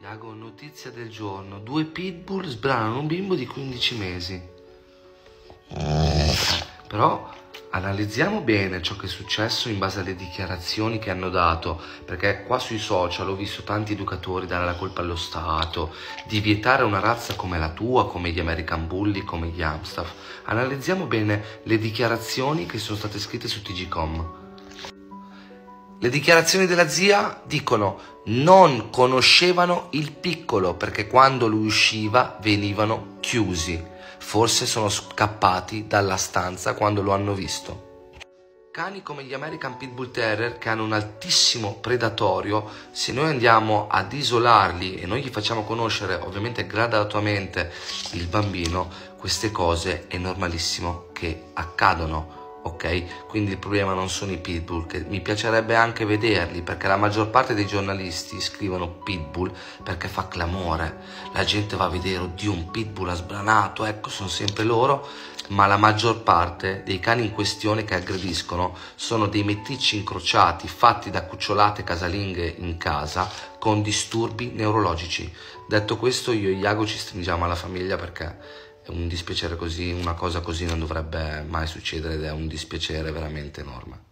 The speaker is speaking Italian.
Iago, notizia del giorno. 2 pitbull sbranano un bimbo di 15 mesi. Però analizziamo bene ciò che è successo in base alle dichiarazioni che hanno dato, perché qua sui social ho visto tanti educatori dare la colpa allo Stato, di vietare una razza come la tua, come gli American Bully, come gli Amstaff. Analizziamo bene le dichiarazioni che sono state scritte su TGcom. Le dichiarazioni della zia dicono non conoscevano il piccolo perché quando lui usciva venivano chiusi. Forse sono scappati dalla stanza quando lo hanno visto. Cani come gli American Pitbull Terrier, che hanno un altissimo predatorio, se noi andiamo ad isolarli e noi gli facciamo conoscere ovviamente gradatamente il bambino, queste cose è normalissimo che accadono. Ok, quindi il problema non sono i pitbull, che mi piacerebbe anche vederli, perché la maggior parte dei giornalisti scrivono pitbull perché fa clamore, la gente va a vedere, oddio, un pitbull ha sbranato, ecco, sono sempre loro, ma la maggior parte dei cani in questione che aggrediscono sono dei meticci incrociati fatti da cucciolate casalinghe in casa con disturbi neurologici. Detto questo, io e Iago ci stringiamo alla famiglia perché un dispiacere così, una cosa così non dovrebbe mai succedere ed è un dispiacere veramente enorme.